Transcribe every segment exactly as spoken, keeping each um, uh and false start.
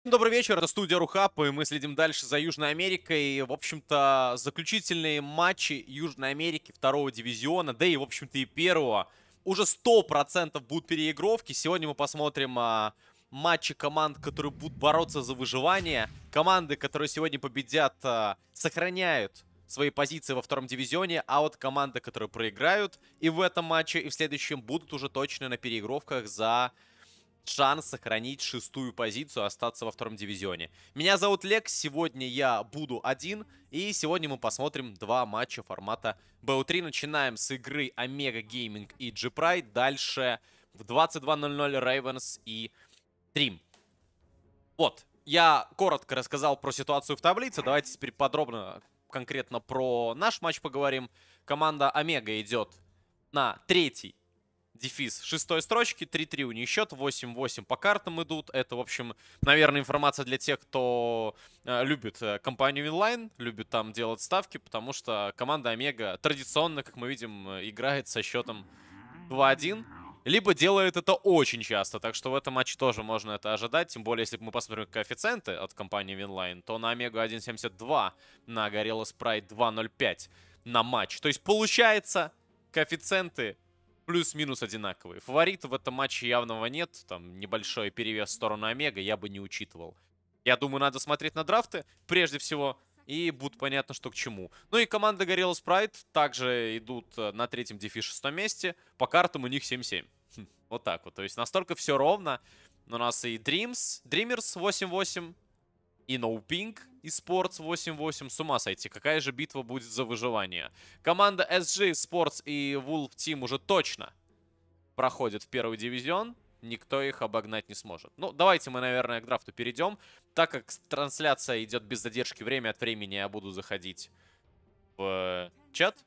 Добрый вечер, это студия Рухап, и мы следим дальше за Южной Америкой. В общем-то, заключительные матчи Южной Америки второго дивизиона, да и, в общем-то, и первого. Уже сто процентов будут переигровки. Сегодня мы посмотрим а, матчи команд, которые будут бороться за выживание. Команды, которые сегодня победят, а, сохраняют свои позиции во втором дивизионе, а вот команды, которые проиграют и в этом матче, и в следующем, будут уже точно на переигровках за шанс сохранить шестую позицию, остаться во втором дивизионе. Меня зовут Лекс, сегодня я буду один, и сегодня мы посмотрим два матча формата бэ о три. Начинаем с игры Омега Гейминг и G-Pride, дальше в двадцать два ноль ноль Ravens и Dream. Вот, я коротко рассказал про ситуацию в таблице, давайте теперь подробно, конкретно про наш матч поговорим. Команда Омега идет на третий дефис шестой строчки, три три у них счет, восемь восемь по картам идут. Это, в общем, наверное, информация для тех, кто э, любит э, компанию Inline, любит там делать ставки, потому что команда Омега традиционно, как мы видим, э, играет со счетом два один. Либо делает это очень часто, так что в этом матче тоже можно это ожидать. Тем более, если мы посмотрим коэффициенты от компании Winline, то на Омегу один семьдесят два, на Gorilla Sprite два ноль пять на матч. То есть, получается, коэффициенты плюс-минус одинаковые. Фаворита в этом матче явного нет. Там небольшой перевес в сторону Омега я бы не учитывал. Я думаю, надо смотреть на драфты, прежде всего, и будет понятно, что к чему. Ну и команда Gorilla Sprite также идут на третьем дефи шестом месте. По картам у них семь семь. Хм, вот так вот. То есть настолько все ровно. У нас и Dreams, Dreamers восемь восемь, и NoPink, и Sports восемь восемь. С ума сойти, какая же битва будет за выживание. Команда эс джи, Sports и Wolf Team уже точно проходят в первый дивизион. Никто их обогнать не сможет. Ну, давайте мы, наверное, к драфту перейдем. Так как трансляция идет без задержки, время от времени я буду заходить в чат.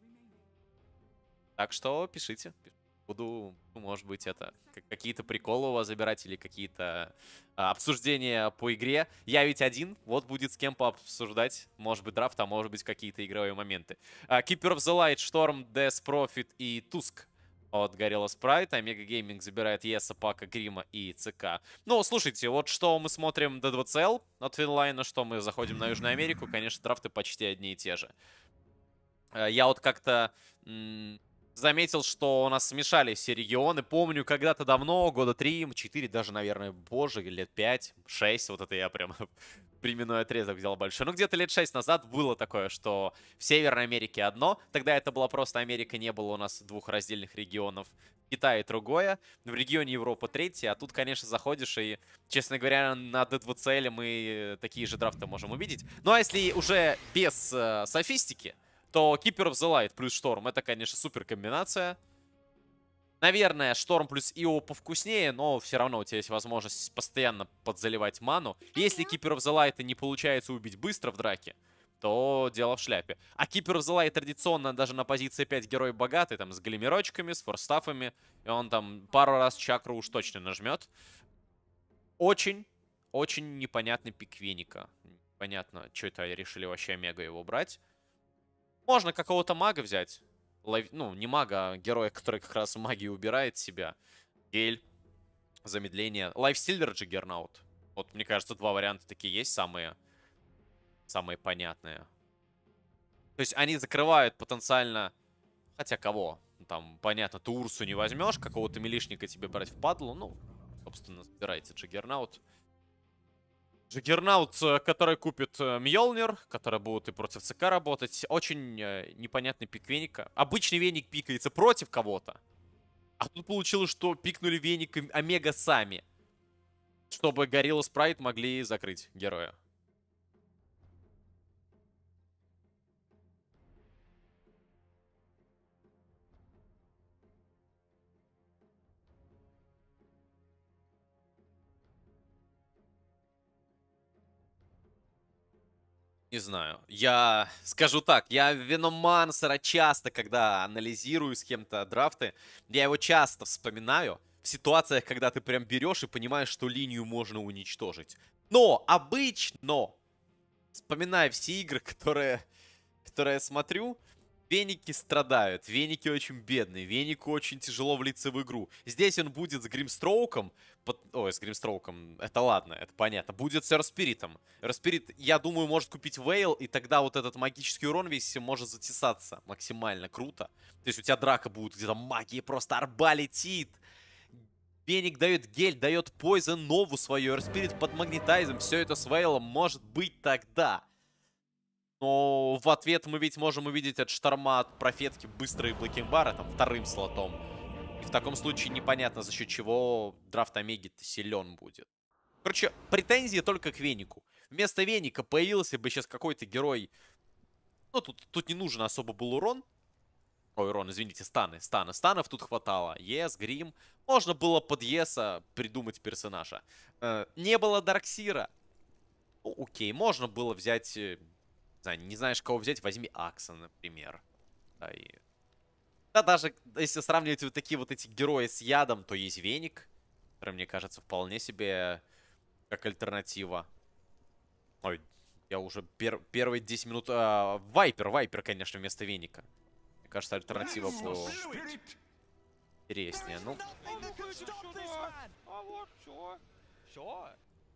Так что пишите. Буду, может быть, это какие-то приколы у вас забирать или какие-то а, обсуждения по игре. Я ведь один, вот будет с кем пообсуждать. Может быть, драфт, а может быть, какие-то игровые моменты. А, Keeper of the Light, Шторм, Death Profit и Туск от Gorilla Sprite. Омега Гейминг забирает Еса, Пака, Грима и ЦК. Ну, слушайте, вот что мы смотрим ди два си эл от Винлайна, что мы заходим на Южную Америку, конечно, драфты почти одни и те же. А, я вот как-то заметил, что у нас смешались все регионы. Помню, когда-то давно, года три, четыре, даже, наверное, боже, лет пять, шесть, вот это я прям временной отрезок взял большой. Ну, где-то лет шесть назад было такое, что в Северной Америке одно. Тогда это была просто Америка, не было у нас двух раздельных регионов. Китай другое, в регионе Европа третье. А тут, конечно, заходишь и, честно говоря, на ди два си эл мы такие же драфты можем увидеть. Ну, а если уже без э, софистики, то Keeper of the Light плюс Шторм — это, конечно, супер комбинация. Наверное, Шторм плюс Ио повкуснее, но все равно у тебя есть возможность постоянно подзаливать ману. Если Keeper of the Light не получается убить быстро в драке, то дело в шляпе. А Keeper of the Light традиционно даже на позиции пять герой богатый, там, с глимерочками, с форстафами. И он там пару раз чакру уж точно нажмет. Очень, очень непонятный пик Веника. Понятно, что это решили вообще Омега его брать. Можно какого-то мага взять. Лайв... Ну, не мага, а героя, который как раз магию убирает себя. Гель. Замедление. Лайфстиллер, Джиггернаут. Вот, мне кажется, два варианта такие есть, самые, самые понятные. То есть они закрывают потенциально... Хотя кого? Там, понятно, ты Урсу не возьмешь, какого-то милишника тебе брать в падлу. Ну, собственно, забирайте Джиггернаут. Джиггернаут, который купит Мьёлнир, который будет и против ЦК работать. Очень э, непонятный пик Веника. Обычный Веник пикается против кого-то. А тут получилось, что пикнули Веник и Омега сами. Чтобы Gorilla Sprite могли закрыть героя. Не знаю. Я скажу так, я Веномансера часто, когда анализирую с кем-то драфты, я его часто вспоминаю в ситуациях, когда ты прям берешь и понимаешь, что линию можно уничтожить. Но обычно, вспоминая все игры, которые, которые я смотрю, Веники страдают, Веники очень бедные, Венику очень тяжело влиться в игру. Здесь он будет с Гримстроуком, под... ой, с Гримстроуком, это ладно, это понятно. Будет с Эрспиритом. Эрспирит, я думаю, может купить Вейл, и тогда вот этот магический урон весь может затесаться максимально круто. То есть у тебя драка будет, где-то магия просто арба летит. Веник дает гель, дает Poison, нову свою, Эрспирит под магнетайзом, все это с Вейлом может быть тогда. Но в ответ мы ведь можем увидеть от Шторма, от Профетки быстрые Блэкинбара, там, вторым слотом. И в таком случае непонятно, за счет чего драфт Омеги-то силен будет. Короче, претензии только к Венику. Вместо Веника появился бы сейчас какой-то герой. Ну, тут, тут не нужен особо был урон. Ой, урон, извините, станы, станы. Станов тут хватало. Ес, Грим. Можно было под Еса придумать персонажа. Э, не было Дарксира. Ну, окей, можно было взять... Не знаешь, кого взять, возьми Акса, например. Да, и... да, даже если сравнивать вот такие вот эти герои с ядом, то есть Веник, который, мне кажется, вполне себе как альтернатива. Ой, я уже пер первые десять минут... А, Вайпер, Вайпер, конечно, вместо Веника. Мне кажется, альтернатива по... интереснее. Ну... А вот, все. Все.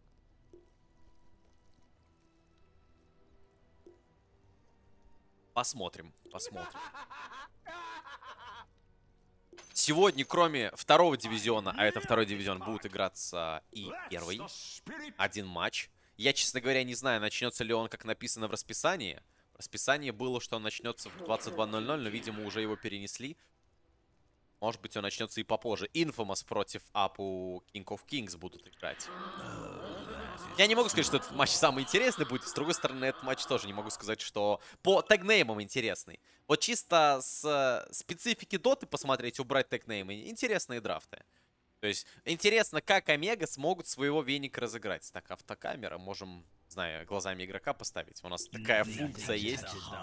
Посмотрим, посмотрим. Сегодня, кроме второго дивизиона, а это второй дивизион, будут играться и первый. Один матч. Я, честно говоря, не знаю, начнется ли он, как написано в расписании. В расписании было, что он начнется в двадцать два ноль ноль, но, видимо, уже его перенесли. Может быть, он начнется и попозже. Infamous против Апу King of Kings будут играть. Я не могу сказать, что этот матч самый интересный будет. С другой стороны, этот матч тоже не могу сказать, что по тегнеймам интересный. Вот чисто с специфики доты посмотреть, убрать тегнеймы, интересные драфты. То есть, интересно, как Омега смогут своего Веника разыграть. Так, автокамера, можем, не знаю, глазами игрока поставить. У нас такая функция есть.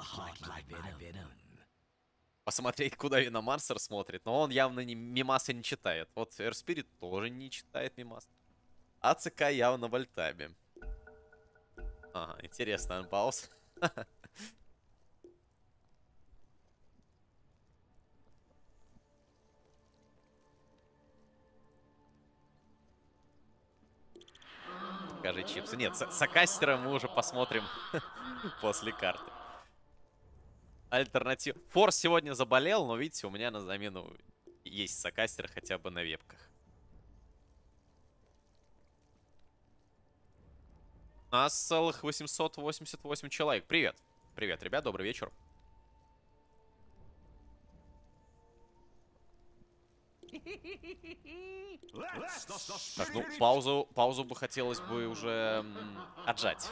Посмотреть, куда Виномансер смотрит. Но он явно не, мимасы не читает. Вот Эрспирит тоже не читает мимас. АЦК явно в альтабе. Ага, интересно, анпауз. Скажи, чипсы. Нет, с, с Акастера мы уже посмотрим после карты. Альтернатив. Форс сегодня заболел, но видите, у меня на замену есть Сакастер хотя бы на вебках. У нас целых восемьсот восемьдесят восемь человек. Привет. Привет, ребят, добрый вечер. Так, ну, паузу, паузу бы хотелось бы уже м, отжать.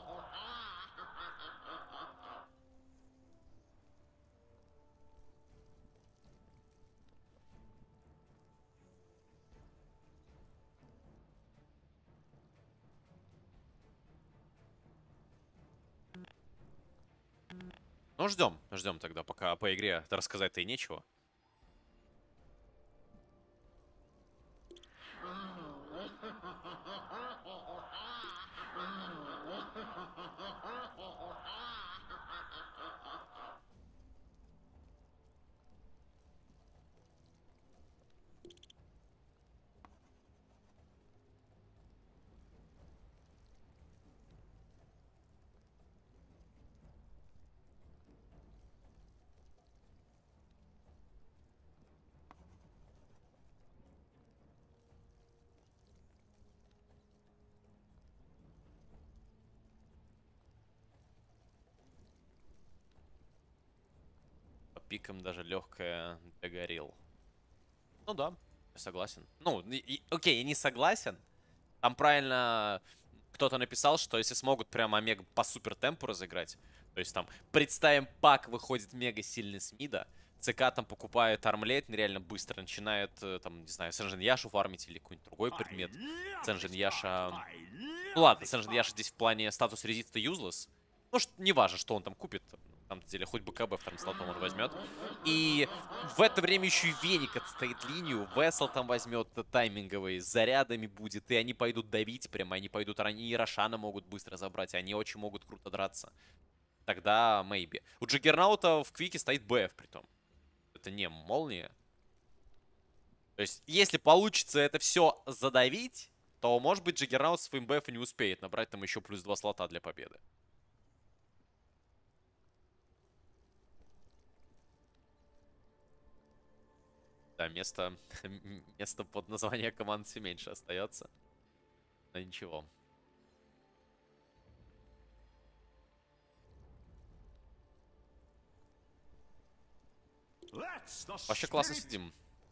Ну, ждем, ждем тогда, пока по игре рассказать-то и нечего. Пиком даже легкая для горилл. Ну да, я согласен. Ну, и, и, окей, я не согласен. Там правильно кто-то написал, что если смогут прямо Омега по супер темпу разыграть, то есть там, представим, пак выходит мега сильный с мида, ЦК там покупает армлет нереально быстро, начинает, там, не знаю, Сенжин Яшу фармить или какой-нибудь другой предмет. Сенжин Яша... Ну ладно, Сенжин Яша здесь в плане статус резиста юзлесс. Может, не важно, что он там купит. На самом деле, хоть бы КБ вторым слотом он возьмет. И в это время еще и Веник отстоит линию. Весел там возьмет тайминговые, с зарядами будет. И они пойдут давить прямо. Они пойдут, они и Рошана могут быстро забрать. Они очень могут круто драться. тогда maybe. У Джаггернаута в квике стоит БФ притом. Это не молния. То есть, если получится это все задавить, то, может быть, Джаггернаут своим БФ не успеет набрать там еще плюс два слота для победы. Да, место, место под название команды все меньше остается. Но ничего. Вообще классно сидим.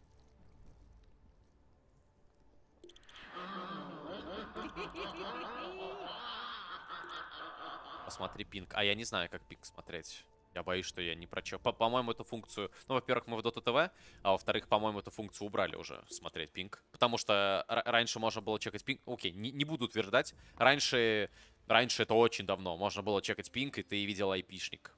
Посмотри пинг. А я не знаю, как пинг смотреть. Я боюсь, что я не прочел. По-моему, эту функцию... Ну, во-первых, мы в Dota ти ви, а во-вторых, по-моему, эту функцию убрали уже, смотреть пинг. Потому что раньше можно было чекать пинг. Окей, не, не буду утверждать. Раньше... Раньше это очень давно. Можно было чекать пинг, и ты видел айпишник.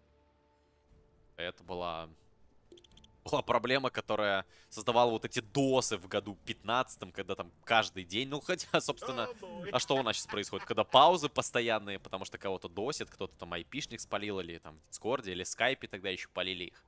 Это была... Была проблема, которая создавала вот эти досы в году пятнадцатом, когда там каждый день, ну хотя, собственно, а что у нас сейчас происходит? Когда паузы постоянные, потому что кого-то досит, кто-то там айпишник спалил, или там в Дискорде, или в Скайпе тогда еще полили их.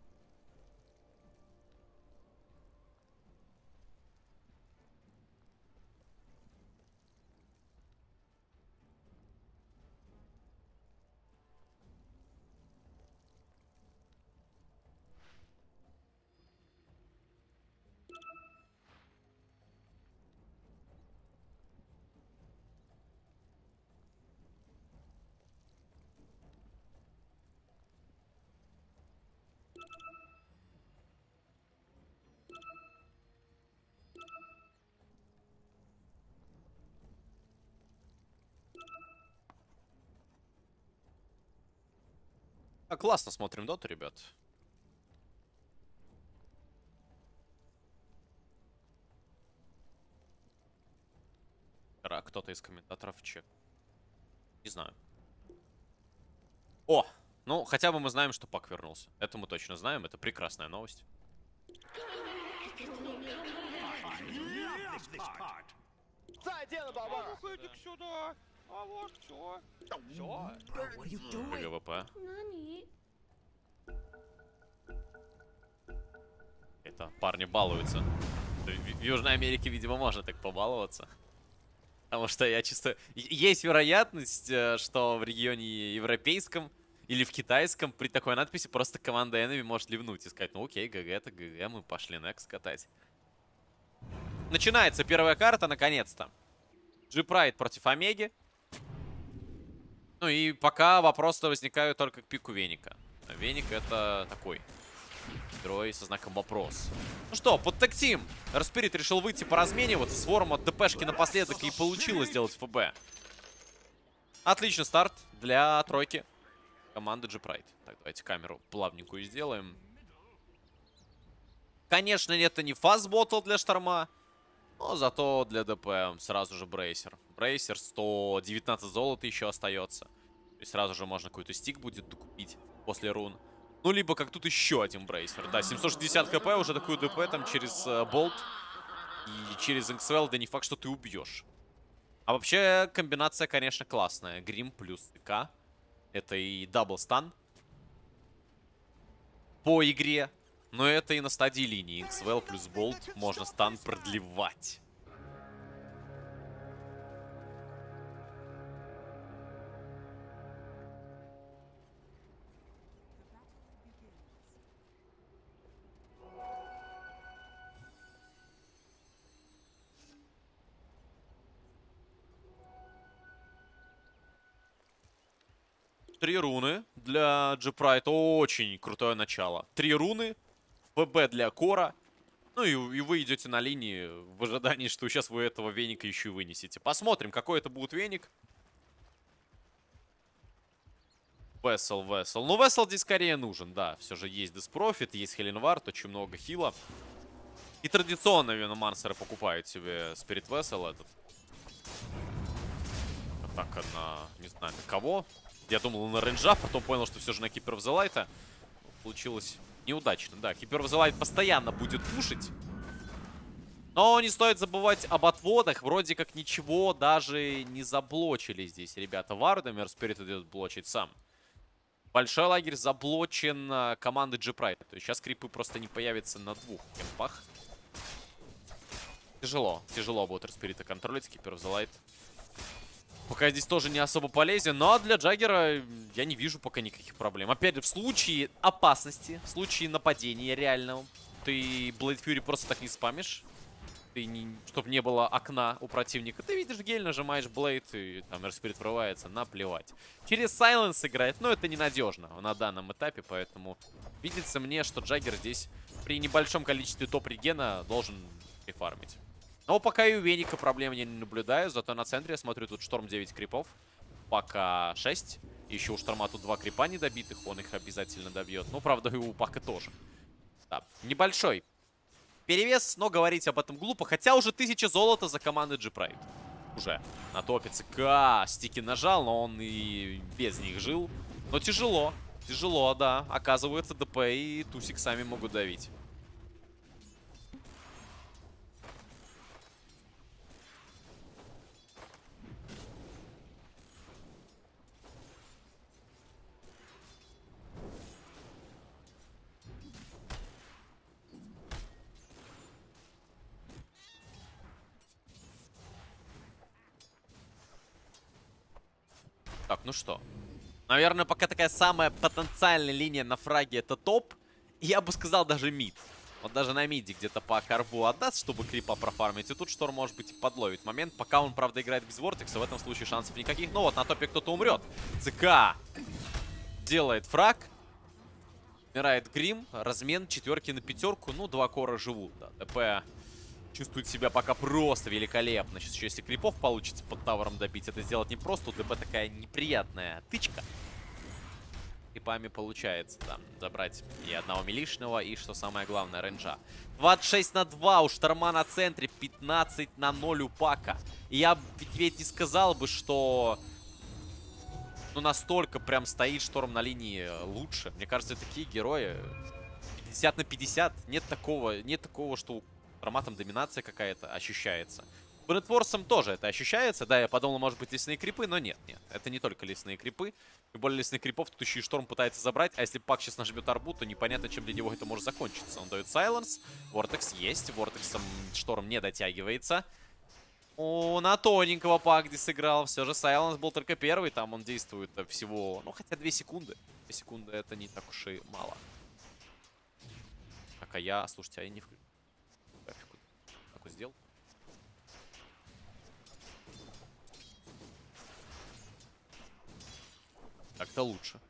А, классно смотрим доту, ребят. Кто-то из комментаторов чек. Не знаю. О! Ну, хотя бы мы знаем, что Пак вернулся. Это мы точно знаем. Это прекрасная новость. Выходик сюда. А вот все. Все. ГВП. Это парни балуются. В Южной Америке, видимо, можно так побаловаться. Потому что я чисто... Есть вероятность, что в регионе европейском или в китайском при такой надписи просто команда Enemy может ливнуть и сказать: ну окей, ГГ это ГГ, мы пошли next катать. Начинается первая карта, наконец-то. G-Pride против Омеги. Ну и пока вопросы возникают только к пику Веника. Веник это такой герой со знаком вопрос. Ну что, под тактим. Распирит решил выйти по размениваться. С вором от ДПшки напоследок и получилось сделать ФБ. Отличный старт для тройки команды G-Pride. Так, давайте камеру плавненькую сделаем. Конечно, это не фастботл для Шторма. Но зато для ДП сразу же брейсер. Брейсер сто девятнадцать золота еще остается. И сразу же можно какой-то стик будет докупить после рун. Ну, либо как тут еще один брейсер. Да, семьсот шестьдесят хп, уже такую ДП там через э, болт и через Инксвелл, да не факт, что ты убьешь. А вообще комбинация, конечно, классная. Грим плюс ТК. Это и даблстан по игре. Но это и на стадии линии. Инксвелл плюс болт можно стан продлевать. Три руны для G-Pride. Очень крутое начало. Три руны. ФБ для Кора. Ну и, и вы идете на линии в ожидании, что сейчас вы этого веника еще и вынесете. Посмотрим, какой это будет веник. Вессел, Вессел. Ну, Вессел здесь скорее нужен, да. Все же есть Диспрофит, есть Хеленвард, очень много хила. И традиционно Веномансеры покупают себе Спирит Вессел этот. Атака на, не знаю, на кого. Я думал на рейнджа, потом понял, что все же на Keeper of the Light. Получилось неудачно, да. Keeper of the Light постоянно будет пушить. Но не стоит забывать об отводах. Вроде как ничего даже не заблочили здесь ребята Вардамер. Спирит идет блочить сам. Большой лагерь заблочен э, командой G-Pride. То есть сейчас крипы просто не появятся на двух кемпах. Тяжело. Тяжело будет Распирита контролить. Keeper of the Light. Пока здесь тоже не особо полезен. Но для Джаггера я не вижу пока никаких проблем. Опять же, в случае опасности, в случае нападения реального, ты Blade Fury просто так не спамишь. Ты не, чтобы не было окна у противника. Ты видишь гель, нажимаешь Blade, и там Распирит врывается, наплевать. Через Silence играет, но это ненадежно на данном этапе, поэтому видится мне, что Джаггер здесь при небольшом количестве топ-регена должен прифармить. Но пока и у Веника проблем я не наблюдаю, зато на центре я смотрю, тут Шторм девять крипов, Пака шесть. Еще у Шторма тут два крипа недобитых, он их обязательно добьет. Ну, правда, и у Пака тоже. Да, небольшой перевес, но говорить об этом глупо. Хотя уже тысяча золота за командой G-Pride. Уже на топе ЦК. Стики нажал, но он и без них жил. Но тяжело. Тяжело, да. Оказывается, ДП и Тусик сами могут давить. Так, ну что. Наверное, пока такая самая потенциальная линия на фраге — это топ. Я бы сказал, даже мид. Вот даже на миде где-то по карбу отдаст, чтобы крипа профармить. И тут Шторм, может быть, и подловит момент. Пока он, правда, играет без Вортекса, в этом случае шансов никаких. Но вот на топе кто-то умрет. ЦК делает фраг. Умирает Грим. Размен четверки на пятерку. Ну, два кора живут. Да. ДП чувствует себя пока просто великолепно. Сейчас еще если крипов получится под тавером добить, это сделать непросто. У ДП такая неприятная тычка. Крипами получается там забрать и одного милишного, и, что самое главное, рейнджа. двадцать шесть на два у Шторма на центре, пятнадцать на ноль у Пака. И я ведь не сказал бы, что ну настолько прям стоит Шторм на линии лучше. Мне кажется, такие герои пятьдесят на пятьдесят. Нет такого, нет такого, что у Шторма там доминация какая-то ощущается. Брэдворсом тоже это ощущается. Да, я подумал, может быть, лесные крипы, но нет, нет. Это не только лесные крипы. Тем более лесных крипов тут еще и Шторм пытается забрать. А если Пак сейчас нажмет арбу, то непонятно, чем для него это может закончиться. Он дает Сайленс. Вортекс есть. Вортексом Шторм не дотягивается. О, на тоненького Пак здесь сыграл. Все же Сайленс был только первый. Там он действует всего, ну, хотя две секунды. две секунды это не так уж и мало. Так, а я, слушайте, а я не включил. Графику такой сделал. Так-то лучше.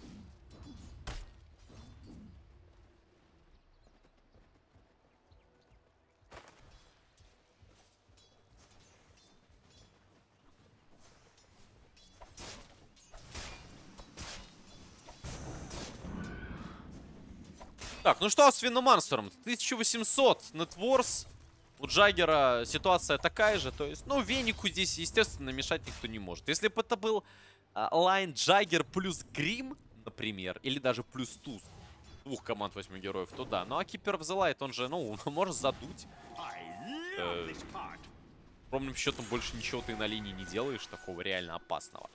Так, ну что с Виноманстером? тысяча восемьсот нетворс. У Джаггера ситуация такая же. То есть, ну, Венику здесь, естественно, мешать никто не может. Если бы это был а, лайн Джаггер плюс Грим, например, или даже плюс Туз, двух команд восьми героев, то да. Ну, а Keeper of the Light, он же, ну, он может задуть. Э, ровным счетом больше ничего ты на линии не делаешь такого реально опасного.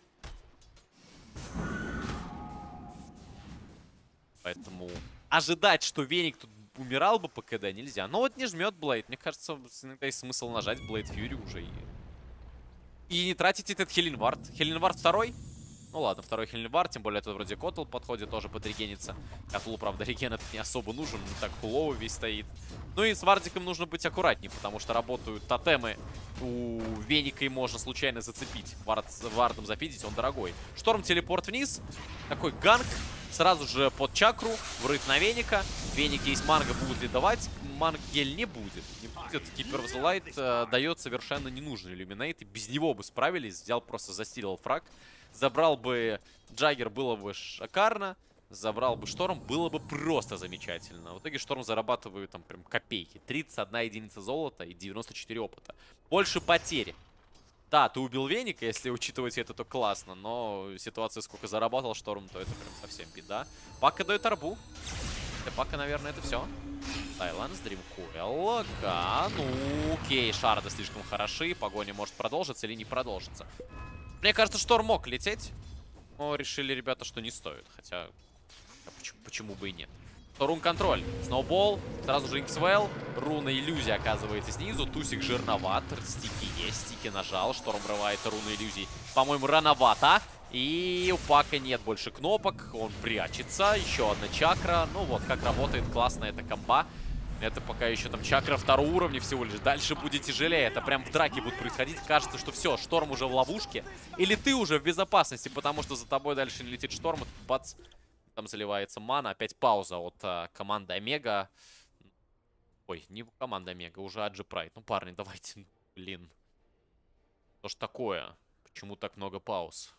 Поэтому ожидать, что Веник тут умирал бы по КД, нельзя. Но вот не жмет Блейд. Мне кажется, иногда есть смысл нажать Блейд Фьюри уже. И, и не тратить этот Хеленвард. Хеленвард второй? Ну ладно, второй Хеленвард. Тем более это вроде Котл подходит, тоже подрегенится. Котлу, правда, реген этот не особо нужен. Не так фулово весь стоит. Ну и с Вардиком нужно быть аккуратнее, потому что работают тотемы. У Веника и можно случайно зацепить. Вард, вардом запидить, он дорогой. Шторм телепорт вниз. Такой ганг. Сразу же под чакру, врыв на Веника. Веник есть манго, будет ли давать? Мангель не будет. Не будет. Keeper of the Light э, дает совершенно ненужный иллюминейт. И без него бы справились. Взял, просто застилил фраг. Забрал бы Джаггер, было бы шикарно. Забрал бы Шторм, было бы просто замечательно. В итоге Шторм зарабатывает там прям копейки. тридцать одна единица золота и девяносто четыре опыта. Больше потери. Да, ты убил Веника, если учитывать это, то классно. Но ситуация, сколько заработал Шторм, то это прям совсем беда. Пака дает арбу. Для Пака, наверное, это все. Тайланд, Дримкойл. Ну, окей, шарды слишком хороши. Погоня может продолжиться или не продолжиться. Мне кажется, Шторм мог лететь. Но решили ребята, что не стоит. Хотя, почему, почему бы и нет. Рун контроль. Сноубол. Сразу же Инксвелл. Руна иллюзия оказывается снизу. Тусик жирноват. Стики есть. Стики нажал. Шторм врывается. Руна иллюзий. По-моему, рановато. И у Пака нет больше кнопок. Он прячется. Еще одна чакра. Ну вот, как работает классно эта комба. Это пока еще там чакра второго уровня всего лишь. Дальше будет тяжелее. Это прям в драке будет происходить. Кажется, что все, Шторм уже в ловушке. Или ты уже в безопасности, потому что за тобой дальше не летит Шторм. И бац. Там заливается мана. Опять пауза от а, команды Омега. Ой, не команда Омега, уже Аджи Прайд. Ну, парни, давайте. Блин. Что ж такое? Почему так много пауз?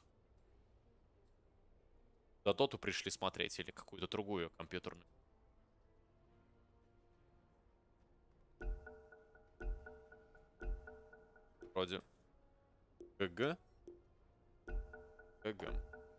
Да доту пришли смотреть или какую-то другую компьютерную. Вроде. ГГ. ГГ.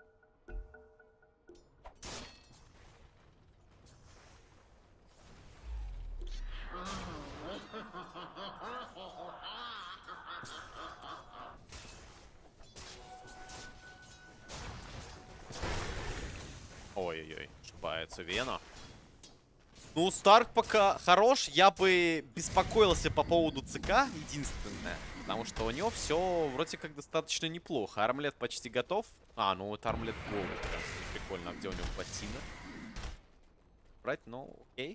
Ой-ой-ой, ошибается Вена. Ну, старт пока хорош. Я бы беспокоился по поводу ЦК, единственное. Потому что у него все вроде как достаточно неплохо. Армлет почти готов. А, ну вот армлет голый. Прикольно, а где у него плотина? Брать, ну, окей.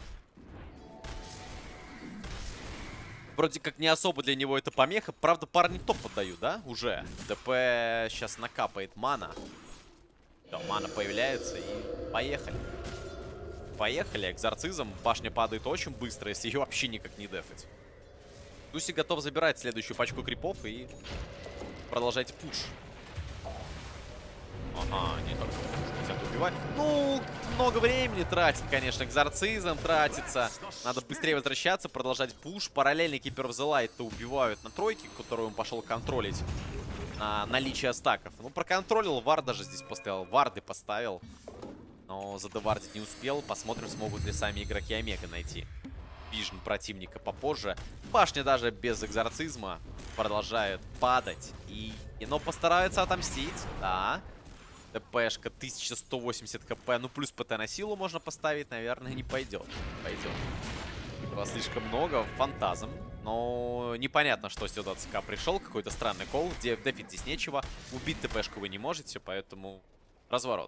Вроде как не особо для него это помеха. Правда, парни топ отдают, да? Уже. ДП сейчас накапает мана. Все, мана появляется и поехали. Поехали. Экзорцизм. Башня падает очень быстро, если ее вообще никак не дефать. Туси готов забирать следующую пачку крипов и продолжать пуш. Ага, не только хотят убивать. Ну, много времени тратит, конечно. Экзорцизм тратится. Надо быстрее возвращаться, продолжать пуш. Параллельно Keeper of the Light-то убивают на тройке, которую он пошел контролить. На наличие стаков. Ну, проконтролил. Вар даже здесь поставил. Варды поставил. Но задевардить не успел. Посмотрим, смогут ли сами игроки Омега найти вижн противника попозже. Башня даже без экзорцизма продолжает падать. И, и но постараются отомстить. Да. ТПшка тысяча сто восемьдесят хп. Ну, плюс ПТ на силу можно поставить. Наверное, не пойдет. Пойдет. Этого слишком много. Фантазм. Но непонятно, что сюда ЦК пришел. Какой-то странный кол. Где дефить здесь нечего. Убить ТПшку вы не можете, поэтому разворот.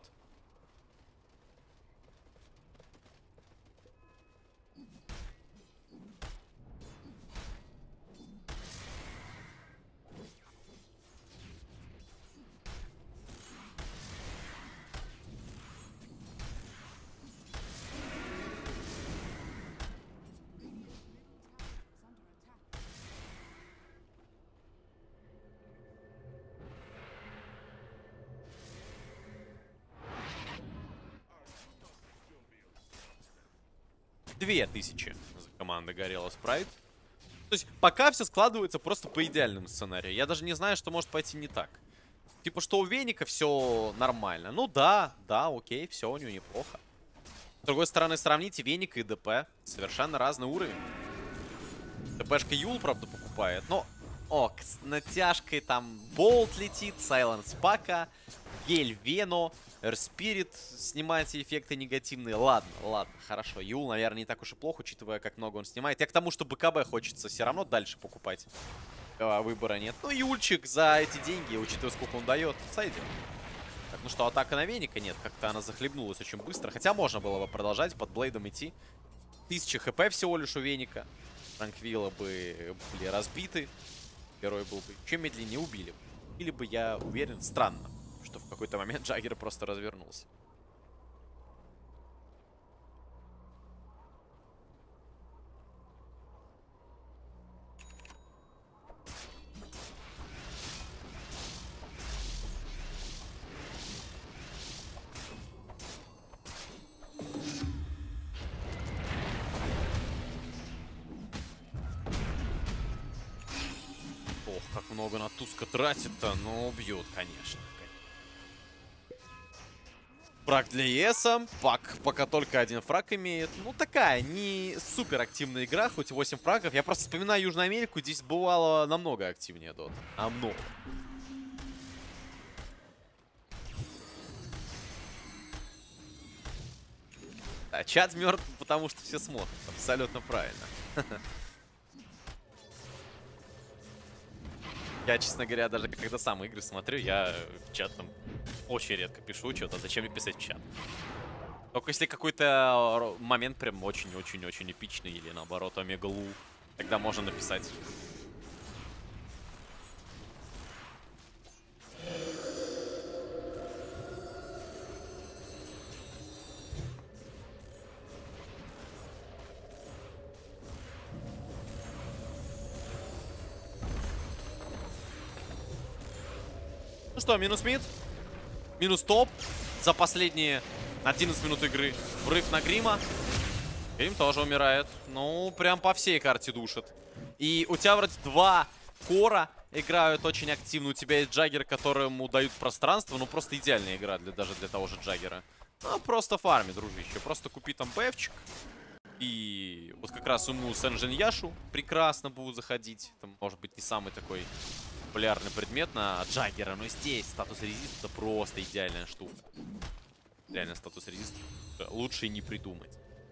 Две тысячи за командой Горелла Спрайт. То есть пока все складывается просто по идеальному сценарию. Я даже не знаю, что может пойти не так. Типа, что у Веника все нормально. Ну да, да, окей, все у него неплохо. С другой стороны, сравните Веника и ДП. Совершенно разный уровень. ДПшка Юл, правда, покупает. Но, о, с натяжкой там Болт летит, Сайленс Пака, Гель Вено. Эрспирит, снимайте эффекты негативные. Ладно, ладно, хорошо. Юл, наверное, не так уж и плохо, учитывая, как много он снимает. Я к тому, что БКБ хочется все равно дальше покупать. А, выбора нет. Ну, Юльчик за эти деньги, учитывая, сколько он дает, сойдет. Так, ну что, атака на Веника нет. Как-то она захлебнулась очень быстро. Хотя можно было бы продолжать, под Блейдом идти. Тысяча хп всего лишь у Веника. Транквилла бы были разбиты. Герой был бы чем медленнее убили. Или бы, я уверен, странно, что в какой-то момент Джаггер просто развернулся. Ох, как много на Туска тратит-то, но убьют, конечно. Фраг для ЕСа. Пак пока только один фраг имеет. Ну, такая не супер активная игра, хоть восемь фрагов. Я просто вспоминаю Южную Америку, здесь бывало намного активнее Дот. Намного. А чат мертв, потому что все смотрят. Абсолютно правильно. Я, честно говоря, даже когда сам игры смотрю, я в чат там очень редко пишу что-то. Зачем мне писать в чат? Только если какой-то момент прям очень-очень-очень эпичный или наоборот омега-лу, тогда можно написать. Ну что, минус мид, минус топ за последние одиннадцать минут игры. Врыв на Грима. Грим тоже умирает. Ну, прям по всей карте душит. И у тебя вроде два кора играют очень активно. У тебя есть Джаггер, которому дают пространство. Ну, просто идеальная игра для, даже для того же Джаггера. Ну, просто фарми, дружище. Просто купи там бэфчик. И вот как раз ему Сен-Жен Яшу прекрасно будут заходить. Это может быть не самый такой популярный предмет на Джаггера. Но здесь статус резист — это просто идеальная штука. Реально статус резист лучше и не придумать.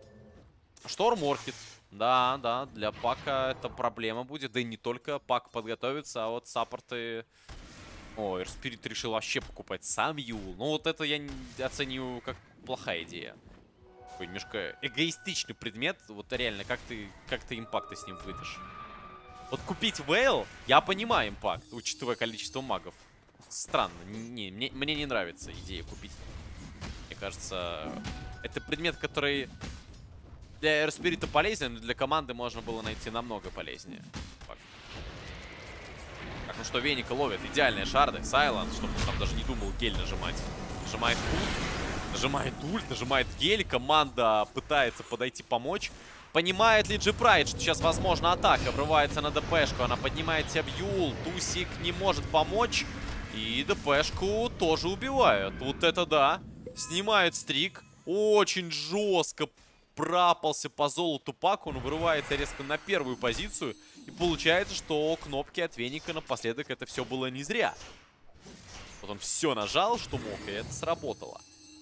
Шторм Орхид. Да, да, для Пака это проблема будет. Да и не только Пак подготовится, а вот саппорты... О, Эрспирит решил вообще покупать сам Юл. Ну вот это я оцениваю как плохая идея. Такой немножко эгоистичный предмет. Вот реально, как ты, как ты импакта с ним выйдешь? Вот купить Вейл, я понимаю импакт, учитывая количество магов. Странно, не, мне, мне не нравится идея купить. Мне кажется, это предмет, который для Эрспирита полезен, но для команды можно было найти намного полезнее. Факт. Так, ну что, Веника ловит. Идеальные шарды. Сайланс, чтобы он там даже не думал гель нажимать. Нажимает ульт. Нажимает ульт, нажимает гель. Команда пытается подойти помочь. Понимает ли Джипрайд, что сейчас возможно атака. Врывается на ДПшку. Она поднимает себя в Юл. Тусик не может помочь. И ДПшку тоже убивают. Вот это да. Снимает стрик. Очень жестко пропался по золоту Пак. Он вырывается резко на первую позицию. И получается, что кнопки от Веника напоследок это все было не зря. Вот он все нажал, что мог, и это сработало.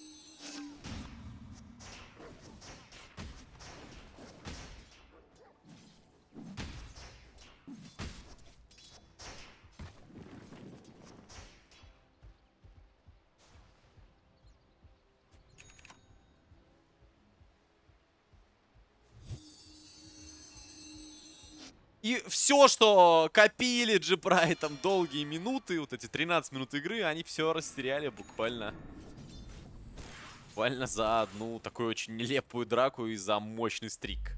И все, что копили Джипрайд там долгие минуты, вот эти тринадцать минут игры, они все растеряли буквально. Буквально за одну такую очень нелепую драку и за мощный стрик.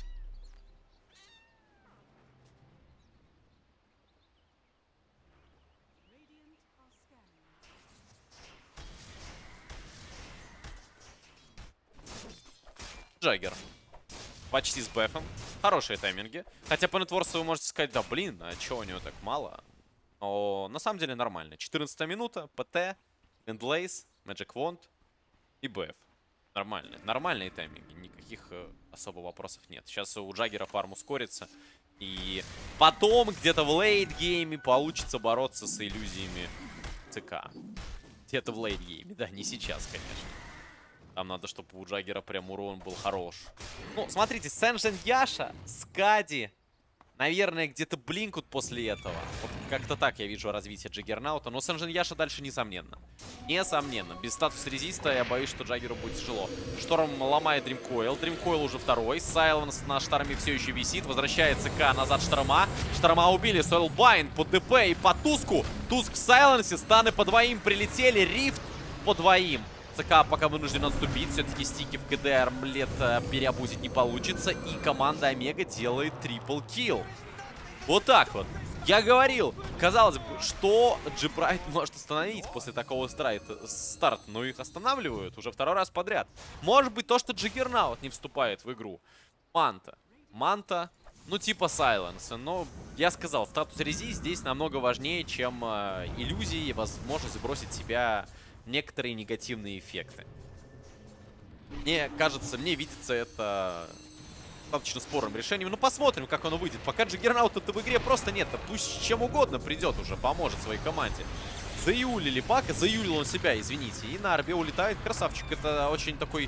Джаггер. Почти с бэфом. Хорошие тайминги. Хотя по нетворсу вы можете сказать, да блин, а чё у него так мало? Но на самом деле нормально. четырнадцатая минута, ПТ, Эндлейс, Magic Wand и бэф. Нормально. Нормальные тайминги. Никаких э, особо вопросов нет. Сейчас у Джаггера фарм ускорится. И потом где-то в лейт-гейме получится бороться с иллюзиями ЦК. Где-то в лейт-гейме. Да, не сейчас, конечно. Там надо, чтобы у Джаггера прям урон был хорош. Ну, смотрите, Сен-Жен Яша, Скади. Наверное, где-то блинкут после этого. Вот как-то так я вижу развитие Джаггернаута. Но Сен-Жен Яша дальше несомненно. Несомненно. Без статуса резиста я боюсь, что Джаггеру будет тяжело. Шторм ломает Дримкоил. Дримкоил уже второй. Сайленс на Шторме все еще висит. Возвращается К назад Шторма. Шторма убили. Сойлбайн по ДП и по Туску. Туск в Сайленсе. Станы по двоим прилетели. Рифт по двоим. ЦК пока вынужден отступить. Все-таки стики в КД армлет переобузить не получится. И команда Омега делает трипл килл. Вот так вот. Я говорил, казалось бы, что Джипрайд может остановить после такого старта. Старт, но их останавливают уже второй раз подряд. Может быть то, что Джаггернаут не вступает в игру. Манта. Манта, ну типа Сайленса. Но я сказал, статус рези здесь намного важнее, чем э, иллюзии и возможность сбросить себя некоторые негативные эффекты. Мне кажется, мне видится это достаточно спорным решением. Ну, посмотрим, как оно выйдет. Пока Джаггернаута-то в игре просто нет. Пусть чем угодно придет уже, поможет своей команде. Заюлили Пака, заюлил он себя, извините. И на арбе улетает. Красавчик. Это очень такой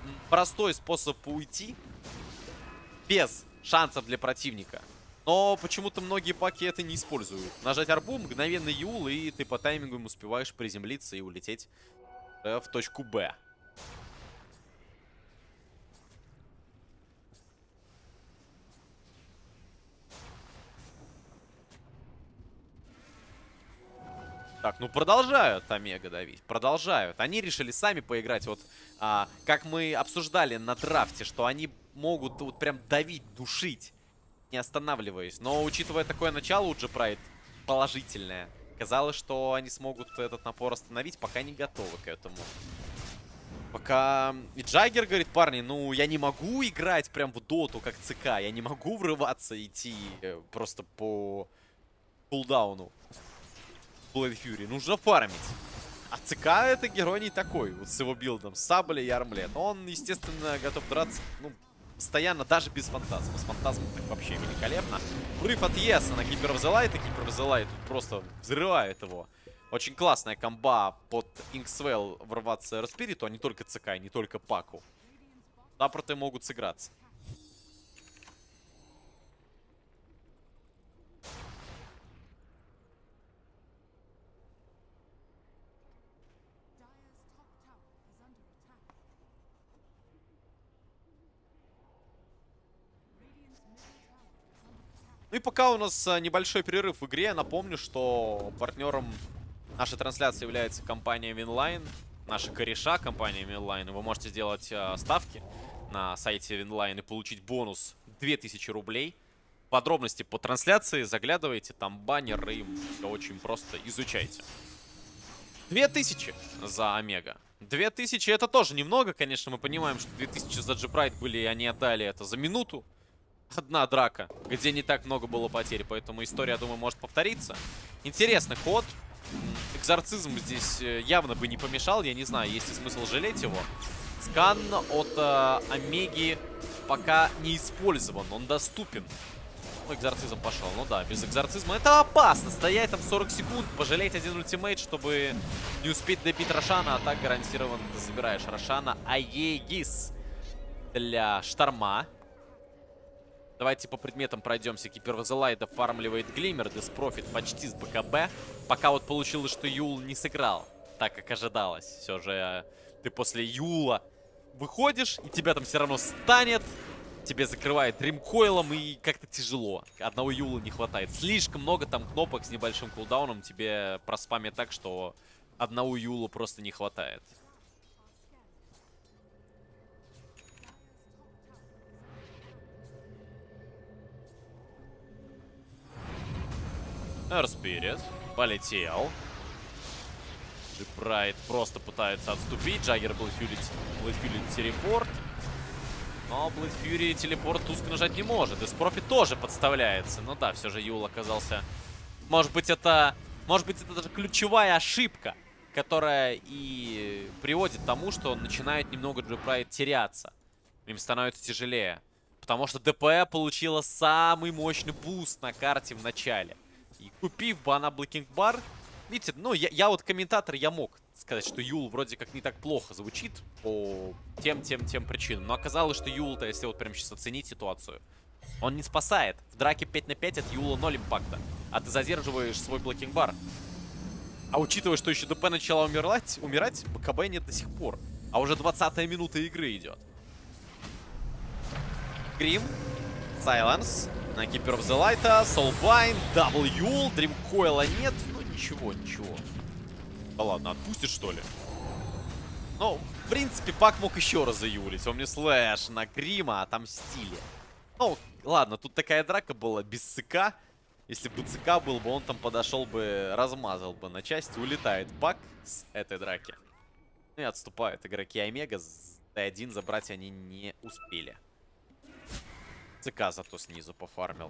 простой способ уйти без шансов для противника. Но почему-то многие паки это не используют. Нажать арбу, мгновенный юл, и ты по таймингу им успеваешь приземлиться и улететь э, в точку Б. Так, ну продолжают Омега давить, продолжают. Они решили сами поиграть, вот а, как мы обсуждали на драфте, что они могут вот прям давить, душить, не останавливаясь. Но учитывая такое начало у G-Pride положительное, казалось, что они смогут этот напор остановить, пока не готовы к этому. Пока и Джаггер говорит: парни, ну я не могу играть прям в доту как ЦК, я не могу врываться, идти просто по кулдауну. Blade Fury. Нужно фармить. А ЦК это герой не такой. Вот с его билдом. Сабля и Армлет. Он, естественно, готов драться, ну, постоянно, даже без фантазма. С фантазмом так вообще великолепно. Врыв от Еса на Keeper of the Light. И Keeper of the Light тут просто взрывает его. Очень классная комба под Inkswell ворваться Распириту, а не только ЦК, не только Паку. Саппорты могут сыграться. Ну и пока у нас небольшой перерыв в игре, напомню, что партнером нашей трансляции является компания Winline, наша кореша компания Winline. Вы можете сделать э, ставки на сайте Winline и получить бонус две тысячи рублей. Подробности по трансляции заглядывайте, там баннеры, все очень просто изучайте. две тысячи за Омега. две тысячи это тоже немного, конечно, мы понимаем, что две тысячи за G-Pride были, и они отдали это за минуту. Одна драка, где не так много было потерь, поэтому история, я думаю, может повториться. Интересный ход. Экзорцизм здесь явно бы не помешал, я не знаю, есть ли смысл жалеть его. Скан от э, Омеги пока не использован, он доступен. Ну, экзорцизм пошел, ну да, без экзорцизма это опасно. Стоять там сорок секунд, пожалеть один ультимейт, чтобы не успеть добить Рошана, а так гарантированно ты забираешь Рошана. Аегис для Шторма. Давайте по предметам пройдемся. Keeper of the Light фармливает Глиммер. Деспрофит почти с БКБ. Пока вот получилось, что Юл не сыграл так, как ожидалось. Все же ты после Юла выходишь, и тебя там все равно станет. Тебе закрывает Дримкоилом, и как-то тяжело. Одного Юла не хватает. Слишком много там кнопок с небольшим кулдауном. Тебе проспамят так, что одного Юла просто не хватает. Эрспирит полетел. G-Pride просто пытается отступить. Джаггер Блэдфьюри телепорт. Но Блэдфьюри телепорт узко нажать не может. Деспрофит тоже подставляется. Ну да, все же Юл оказался... Может быть, это... Может быть, это даже ключевая ошибка, которая и приводит к тому, что начинает немного G-Pride теряться. Им становится тяжелее. Потому что ДП получила самый мощный буст на карте в начале. И купив бы она Блэкинг Бар, видите, ну, я, я вот комментатор, я мог сказать, что Юл вроде как не так плохо звучит по тем-тем-тем причинам. Но оказалось, что Юл-то, если вот прямо сейчас оценить ситуацию, он не спасает. В драке пять на пять от Юла ноль импакта, а ты задерживаешь свой Блэкинг Бар. А учитывая, что еще ДП начала умирать, умирать, БКБ нет до сих пор. А уже двадцатая минута игры идет. Грим, Сайленс. На Keeper of the Light, Soulbind, Дабл Юл, Дримкоила нет. Ну ничего, ничего. Да ладно, отпустит что ли? Ну, в принципе, Пак мог еще раз заюлить. Он мне слэш на Грима отомстили. Ну, ладно, тут такая драка была без ЦК. Если бы ЦК был бы, он там подошел бы, размазал бы на части. Улетает Пак с этой драки. Ну и отступают игроки Омега. Т один забрать они не успели. ЦК зато снизу пофармил.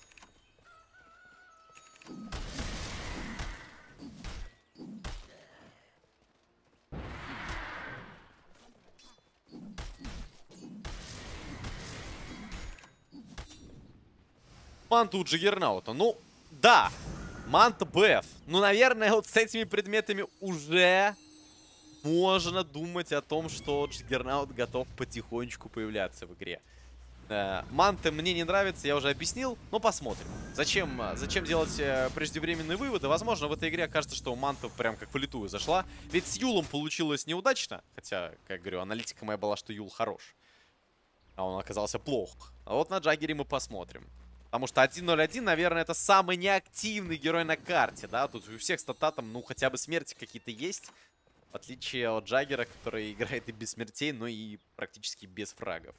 Манта у Джаггернаута. Ну, да. Манта БФ. Ну, наверное, вот с этими предметами уже можно думать о том, что Джаггернаут готов потихонечку появляться в игре. Э, Манты мне не нравится, я уже объяснил, но посмотрим. Зачем, зачем делать э, преждевременные выводы? Возможно, в этой игре окажется, что у Манта прям как влитую зашла. Ведь с Юлом получилось неудачно. Хотя, как говорю, аналитика моя была, что Юл хорош. А он оказался плох. А вот на Джаггере мы посмотрим. Потому что один ноль один, наверное, это самый неактивный герой на карте, да? Тут у всех стататом, ну, хотя бы смерти какие-то есть. В отличие от Джаггера, который играет и без смертей, но и практически без фрагов.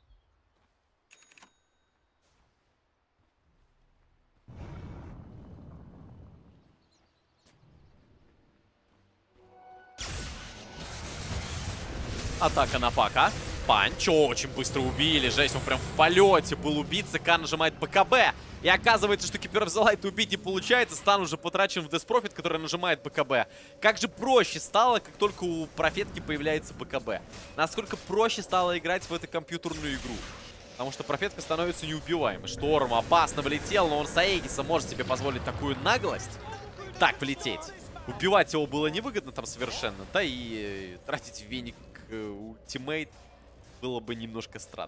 Атака на Пака. Панч очень быстро убили. Жесть, он прям в полете был убийца. Кан нажимает БКБ. И оказывается, что Keeper of the Light убить не получается. Стан уже потрачен в Death Prophet, который нажимает БКБ. Как же проще стало, как только у Профетки появляется БКБ. Насколько проще стало играть в эту компьютерную игру. Потому что Профетка становится неубиваемой. Шторм опасно влетел, но он с Аегисом может себе позволить такую наглость. Так влететь. Убивать его было невыгодно там совершенно. Да и тратить веник ультимейт было бы немножко странно.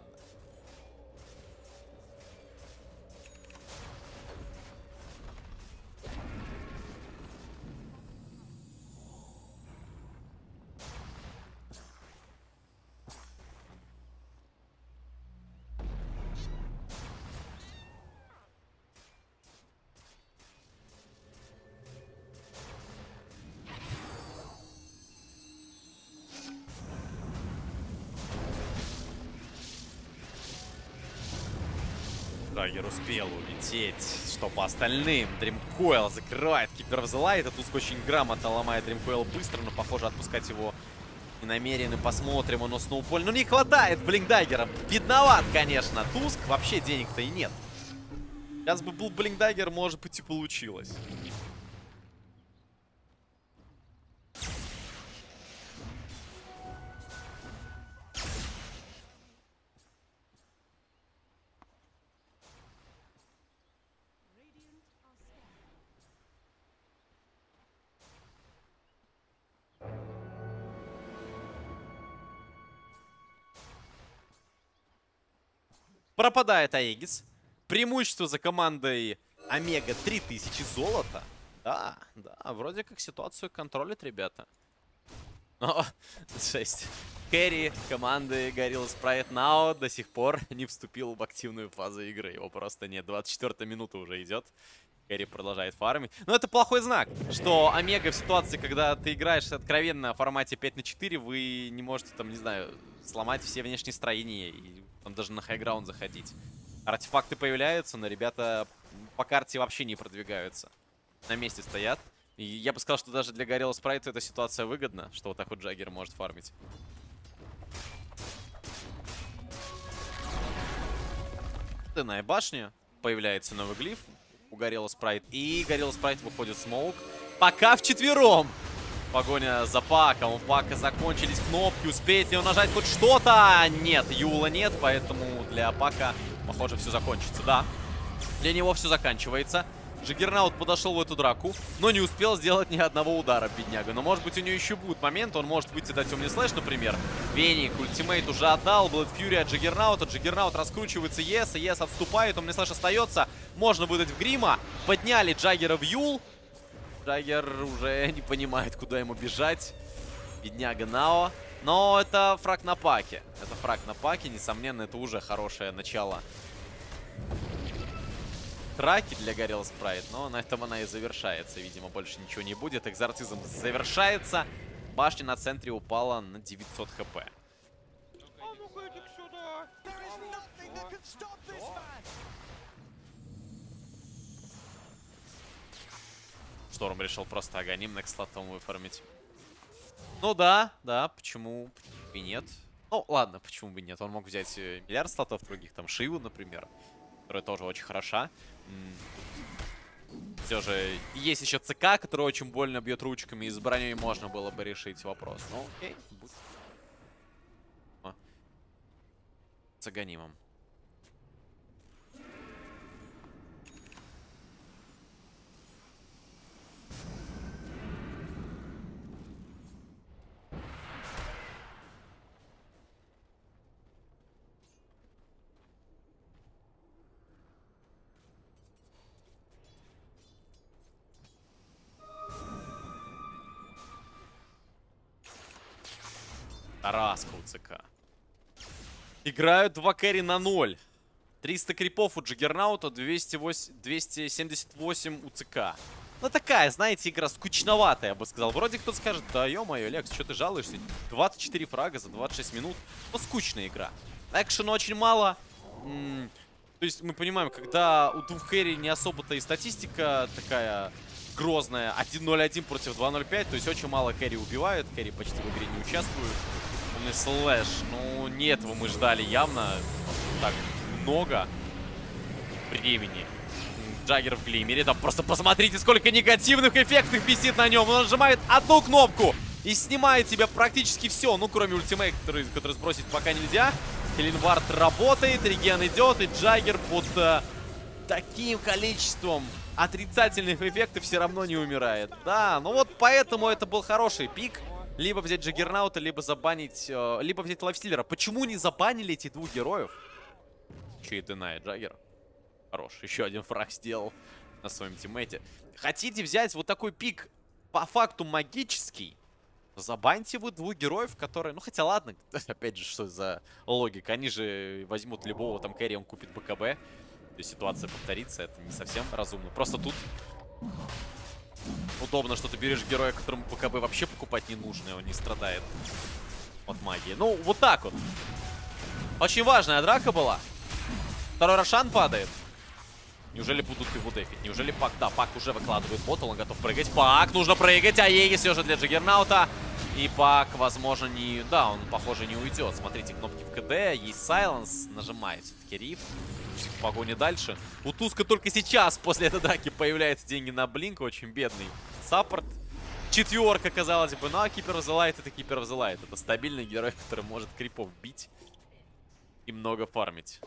Джаггер успел улететь, что по остальным. Дримкоил закрывает Keeper of the Light. Туск очень грамотно ломает Дримкоил быстро, но, похоже, отпускать его не намерены. Посмотрим, он сноуполь. Ну, не хватает Блинкдаггера. Бедноват, конечно. Туск, вообще денег-то и нет. Сейчас бы был Блинкдаггер, может быть, и получилось. Пропадает Аегис. Преимущество за командой Омега три тысячи золота. Да, да, вроде как ситуацию контролят ребята. Но, шесть. Кэрри команды Gorilla Sprite Now до сих пор не вступил в активную фазу игры. Его просто нет. двадцать четвёртая минута уже идет. Кэрри продолжает фармить. Но это плохой знак, что Омега в ситуации, когда ты играешь откровенно в формате пять на четыре, вы не можете там, не знаю, сломать все внешние строения и там даже на хайграунд заходить. Артефакты появляются, но ребята по карте вообще не продвигаются. На месте стоят. И я бы сказал, что даже для Gorilla Sprite эта ситуация выгодна, что вот так вот Джаггер может фармить. На башне появляется новый глиф у Gorilla Sprite. И Gorilla Sprite выходит в смоук. Пока вчетвером. Погоня за Паком. У Пака закончились кнопки. Успеет ли он нажать хоть что-то? Нет, Юла нет. Поэтому для Пака, похоже, все закончится. Да, для него все заканчивается. Джаггернаут подошел в эту драку, но не успел сделать ни одного удара, бедняга. Но, может быть, у него еще будет момент. Он может выйти дать темный слэш, например. Веник, ультимейт уже отдал. Блэд Фьюри от Джаггернаута. Джаггернаут раскручивается ЕС. ЕС отступает. Темный слэш остается. Можно выдать в Грима. Подняли Джаггера в Юл. Джаггер уже не понимает, куда ему бежать. Бедняга Нао. Но это фраг на Паке. Это фраг на Паке. Несомненно, это уже хорошее начало траки для Gorilla Sprite, но на этом она и завершается. Видимо, больше ничего не будет. Экзорцизм завершается. Башня на центре упала на девятьсот хп. А ну-ка иди сюда. Шторм решил просто Аганим некслотом выформить. Ну да, да, почему и нет. Ну ладно, почему бы нет. Он мог взять миллиард слотов других, там Шиву, например, которая тоже очень хороша. Все же есть еще ЦК, который очень больно бьет ручками, и с броней можно было бы решить вопрос. Ну окей, будет. О. С Аганимом. Тараска у ЦК. Играют два кэри на ноль. триста крипов у Джаггернаута, двести семьдесят восемь у ЦК. Ну, такая, знаете, игра скучноватая, я бы сказал. Вроде кто-то скажет, да ё-моё, Лекс, что ты жалуешься? двадцать четыре фрага за двадцать шесть минут. Ну, скучная игра. Экшена очень мало. М-м, то есть мы понимаем, когда у двух кэри не особо-то и статистика такая грозная. один ноль один против два ноль пять. То есть очень мало кэри убивают. Кэри почти в игре не участвуют. Умный слэш. Ну, не этого мы ждали явно. Так много времени. Джаггер в глиммере. Да просто посмотрите, сколько негативных эффектов висит на нем. Он нажимает одну кнопку и снимает тебя практически все. Ну, кроме ультимейт, который, который сбросить пока нельзя. Хеленвард работает, реген идет, и Джаггер под э, таким количеством отрицательных эффектов все равно не умирает. Да, ну вот поэтому это был хороший пик. Либо взять Джаггернаута, либо забанить, э, либо взять Лайфстиллера. Почему не забанили этих двух героев? Че и Динай Джаггер. Хорош. Еще один фраг сделал на своем тиммейте. Хотите взять вот такой пик по факту магический? Забаньте вы двух героев, которые... Ну, хотя ладно, опять же, что за логика. Они же возьмут любого там кэри, он купит БКБ. То есть ситуация повторится, это не совсем разумно. Просто тут удобно, что ты берешь героя, которому БКБ вообще покупать не нужно, и он не страдает от магии. Ну, вот так вот. Очень важная драка была. Второй Рошан падает. Неужели будут его дефить? Неужели Пак? Да, Пак уже выкладывает ботл, он готов прыгать. Пак, нужно прыгать, а Егис все же для Джаггернаута. И Пак, возможно, не... Да, он, похоже, не уйдет. Смотрите, кнопки в КД, есть сайленс, нажимает все-таки Риф. В погоне дальше. У Туска только сейчас, после этой драки, появляются деньги на Блинк. Очень бедный саппорт. Четверка, казалось бы. Ну, а Keeper of the Light — это Keeper of the Light. Это стабильный герой, который может крипов бить и много фармить.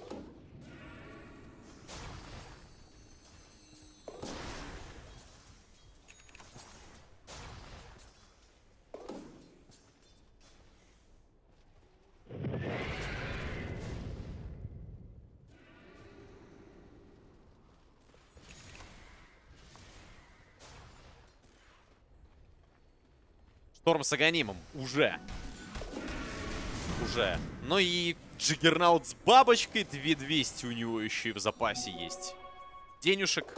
Шторм с Аганимом. Уже. Уже. Ну и Джаггернаут с бабочкой. две тысячи двести у него еще и в запасе есть. Денюшек.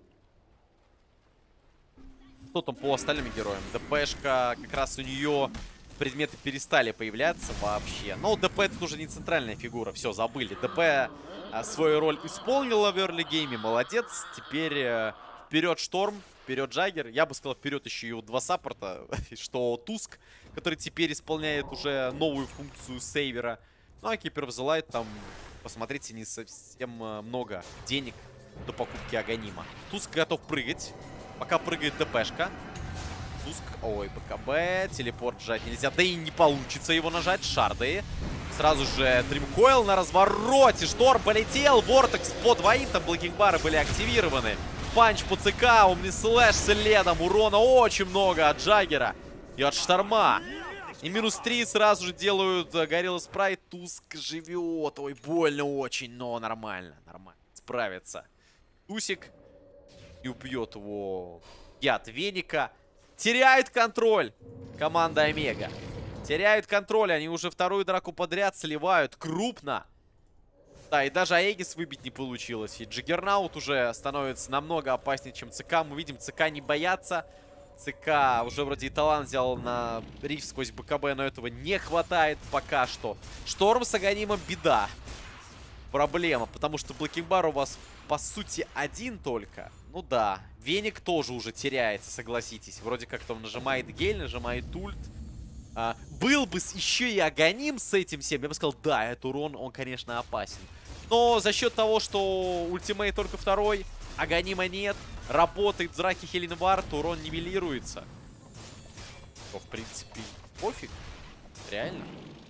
Что там по остальным героям? ДПшка, как раз у нее предметы перестали появляться вообще. Но ДП это уже не центральная фигура. Все, забыли. ДП а, свою роль исполнила в early гейме. Молодец. Теперь а, вперед Шторм. Вперед Джаггер. Я бы сказал, вперед еще и у два саппорта, что Туск, который теперь исполняет уже новую функцию сейвера. Ну а Keeper of the Light, там, посмотрите, не совсем много денег до покупки Аганима. Туск готов прыгать. Пока прыгает ДПшка. Туск, ой, БКБ, телепорт жать нельзя. Да и не получится его нажать. Шарды. Сразу же Дримкоил на развороте. Шторм полетел. Вортекс по двоим. Там блокинг-бары были активированы. Панч по ЦК, умный слэш следом. Урона очень много от Джаггера и от Шторма. И минус три сразу же делают Горилла Спрайт. Туск живет. Ой, больно очень, но нормально. Нормально. Справится. Тусик. И убьет его яд Веника. Теряет контроль команда Омега. Теряют контроль. Они уже вторую драку подряд сливают. Крупно. Да, и даже Аегис выбить не получилось. И Джаггернаут уже становится намного опаснее, чем ЦК. Мы видим, ЦК не боятся. ЦК уже вроде и талант взял на Риф сквозь БКБ, но этого не хватает пока что. Шторм с Аганимом беда. Проблема, потому что блокинг-бар у вас, по сути, один только. Ну да, Веник тоже уже теряется, согласитесь. Вроде как там нажимает гель, нажимает ульт. А, был бы еще и Аганим с этим всем, я бы сказал, да, этот урон, он, конечно, опасен. Но за счет того, что ультимейт только второй, Аганима нет, работает в драке Хеленвард, урон нивелируется. То, в принципе, пофиг. Реально.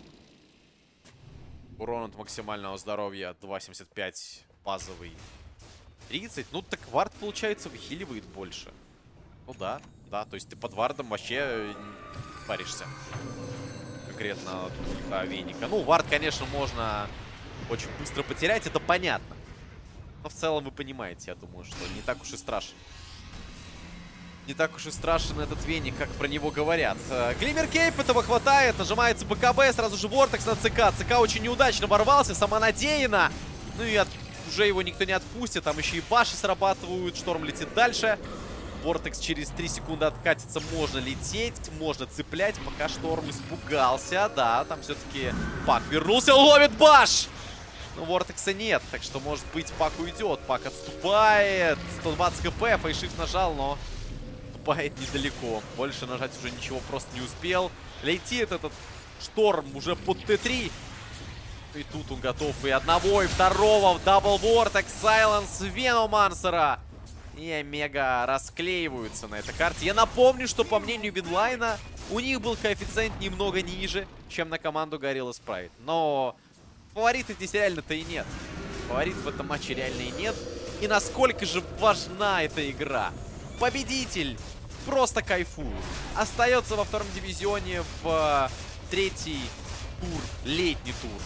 Урон от максимального здоровья два семьдесят пять, базовый тридцать. Ну, так вард, получается, выхиливает больше. Ну да, да, то есть ты под вардом вообще паришься. Конкретно от Веника. Ну, вард, конечно, можно очень быстро потерять, это понятно. Но в целом вы понимаете, я думаю, что не так уж и страшно. Не так уж и страшен этот веник, как про него говорят. Глиммер Кейп, этого хватает. Нажимается БКБ, сразу же Вортекс на ЦК. ЦК очень неудачно ворвался, самонадеянно. Ну и от... уже его никто не отпустит. Там еще и баши срабатывают. Шторм летит дальше. Вортекс через три секунды откатится. Можно лететь, можно цеплять. Пока Шторм испугался. Да, там все-таки Пак вернулся, ловит баш! Но Вортекса нет, так что, может быть, Пак уйдет. Пак отступает. сто двадцать хп, фейшифт нажал, но отступает недалеко. Больше нажать уже ничего просто не успел. Летит этот Шторм уже под Т три. И тут он готов и одного, и второго в дабл Вортекс. Сайленс Веномансера. И Омега расклеиваются на этой карте. Я напомню, что по мнению Винлайна, у них был коэффициент немного ниже, чем на команду Gorilla Sprite. Но фаворита здесь реально-то и нет. Фаворит в этом матче реально и нет. И насколько же важна эта игра. Победитель просто кайфует. Остается во втором дивизионе в третий тур, летний тур.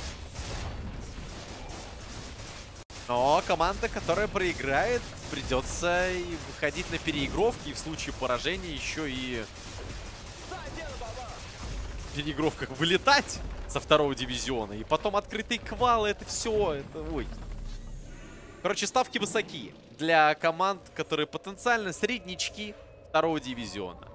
Но команда, которая проиграет, придется и выходить на переигровки. И в случае поражения еще и в переигровках вылетать со второго дивизиона. И потом открытый квал, это все. Это, ой. Короче, ставки высоки для команд, которые потенциально среднячки второго дивизиона.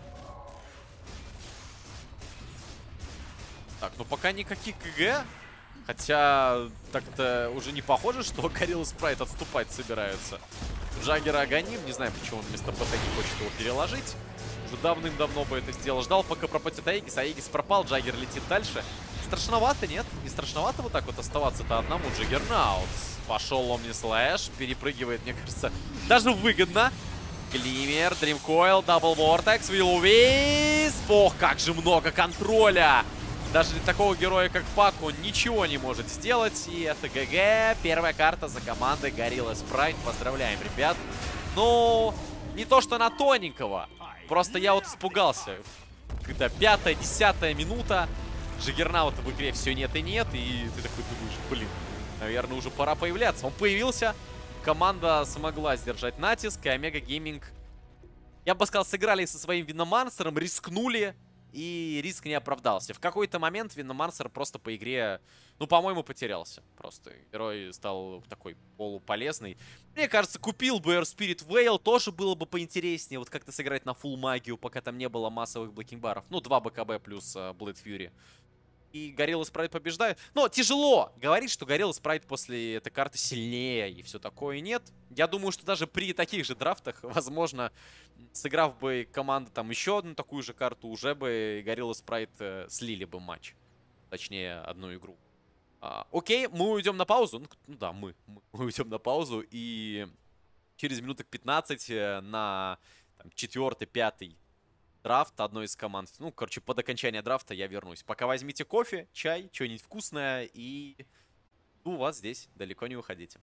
Так, ну пока никаких КГ. Хотя так-то уже не похоже, что Gorilla Sprite отступать собираются. Джаггера гоним. Не знаю, почему он вместо ПТ не хочет его переложить. Уже давным-давно бы это сделал. Ждал, пока пропадет Аегис. Аегис пропал, Джаггер летит дальше. Страшновато, нет? Не страшновато вот так вот оставаться-то одному. Джаггернаут. Пошел Омни Слэш. Перепрыгивает, мне кажется, даже выгодно. Глиммер, Дримкоил, Дабл Вортекс, Виллоуис. Ох, как же много контроля. Даже для такого героя, как Пак, он ничего не может сделать. И это ГГ. Первая карта за командой Gorilla Sprite. Поздравляем, ребят. Ну, не то что на тоненького. Просто я вот испугался. Когда пятая, десятая минута. Джаггернаута в игре все нет и нет. И ты такой думаешь, блин, наверное, уже пора появляться. Он появился. Команда смогла сдержать натиск. И Омега Гейминг, я бы сказал, сыграли со своим Виномансером, рискнули. И риск не оправдался. В какой-то момент Виномансер просто по игре, ну, по-моему, потерялся. Просто герой стал такой полуполезный. Мне кажется, купил бы Air Spirit Veil, тоже было бы поинтереснее. Вот как-то сыграть на фулл магию, пока там не было массовых блокинг-баров. Ну, два БКБ плюс uh, Blade Fury. И Gorilla Sprite побеждает. Но тяжело говорить, что Gorilla Sprite после этой карты сильнее и все такое. Нет. Я думаю, что даже при таких же драфтах, возможно, сыграв бы команда там еще одну такую же карту, уже бы Gorilla Sprite э, слили бы матч. Точнее, одну игру. А, окей, мы уйдем на паузу. Ну, ну да, мы. Мы уйдем на паузу. И через минуток пятнадцать э, на четвертый, пятый драфт одной из команд. Ну, короче, под окончание драфта я вернусь. Пока возьмите кофе, чай, что-нибудь вкусное. И у вас здесь. Далеко не уходите.